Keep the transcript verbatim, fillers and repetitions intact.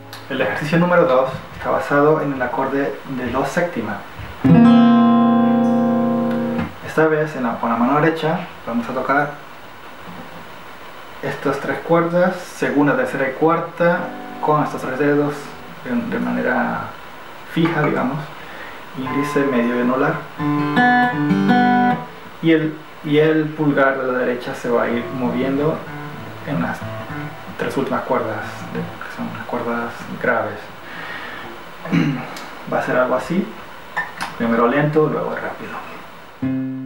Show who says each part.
Speaker 1: El ejercicio número dos está basado en el acorde de do séptima. Esta vez en la, con la mano derecha vamos a tocar estas tres cuerdas, segunda, tercera y cuarta, con estos tres dedos de, de manera fija, digamos, índice, medio y anular, y el, y el pulgar de la derecha se va a ir moviendo en las tres últimas cuerdas, de, que son las cuerdas graves. Va a ser algo así, primero lento, luego rápido.